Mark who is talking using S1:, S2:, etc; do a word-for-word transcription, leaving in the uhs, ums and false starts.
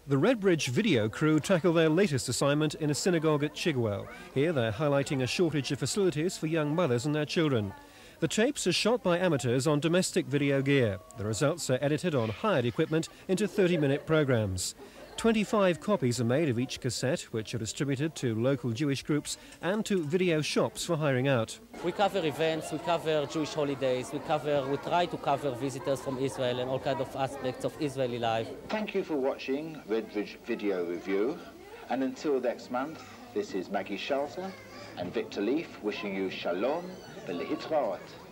S1: The Redbridge video crew tackle their latest assignment in a synagogue at Chigwell. Here they're highlighting a shortage of facilities for young mothers and their children. The tapes are shot by amateurs on domestic video gear. The results are edited on hired equipment into thirty-minute programmes. twenty-five copies are made of each cassette, which are distributed to local Jewish groups and to video shops for hiring out.
S2: We cover events, we cover Jewish holidays, we cover, we try to cover visitors from Israel and all kinds of aspects of Israeli life.
S3: Thank you for watching Redbridge Video Review, and until next month, this is Maggie Shelter and Victor Leaf wishing you shalom v'lehitraot.